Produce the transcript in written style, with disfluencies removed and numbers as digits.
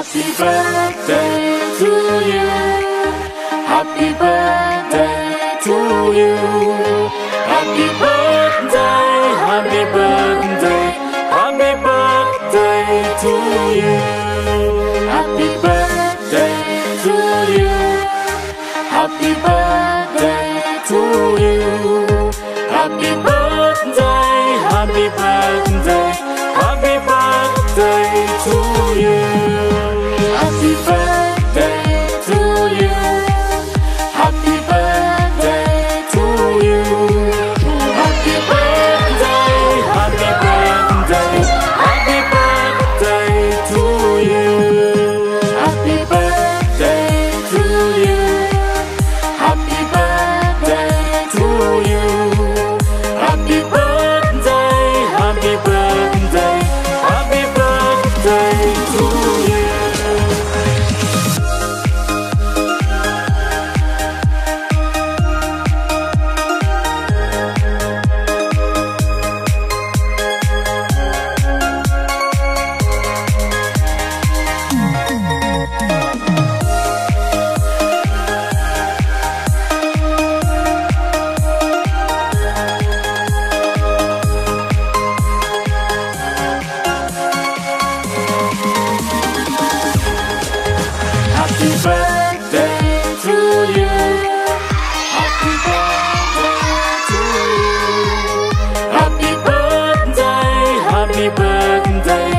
Happy birthday to you. Happy birthday to you. Happy birthday, happy birthday, happy birthday to you. Happy birthday to you. Happy birthday to you. Happy birthday, happy birthday, happy birthday to you. Happy birthday to you. Happy birthday to you. Happy birthday, happy birthday, happy birthday to you. Happy birthday to you. Happy birthday to you. Happy birthday, happy birthday, happy birthday to you. Happy birthday to you. Happy birthday to you. Happy birthday, happy birthday,